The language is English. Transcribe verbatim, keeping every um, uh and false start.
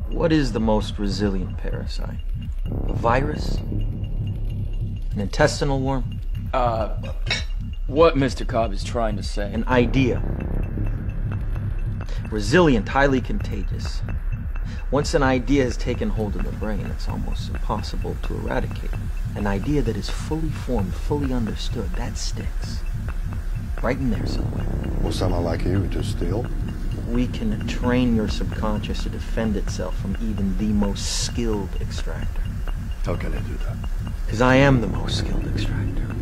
What is the most resilient parasite? A virus? An intestinal worm? Uh, what Mister Cobb is trying to say. An idea. Resilient, highly contagious. Once an idea has taken hold of the brain, it's almost impossible to eradicate. An idea that is fully formed, fully understood, that sticks. Right in there somewhere. Well, someone like you would just steal? We can train your subconscious to defend itself from even the most skilled extractor. How can I do that? Because I am the most skilled extractor.